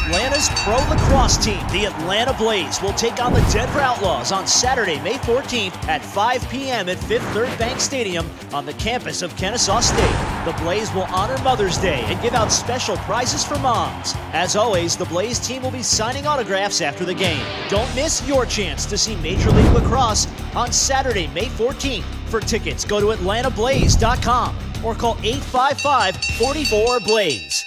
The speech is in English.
Atlanta's pro lacrosse team, the Atlanta Blaze, will take on the Denver Outlaws on Saturday, May 14th at 5 p.m. at Fifth Third Bank Stadium on the campus of Kennesaw State. The Blaze will honor Mother's Day and give out special prizes for moms. As always, the Blaze team will be signing autographs after the game. Don't miss your chance to see Major League Lacrosse on Saturday, May 14th. For tickets, go to atlantablaze.com or call 855-44-BLAZE.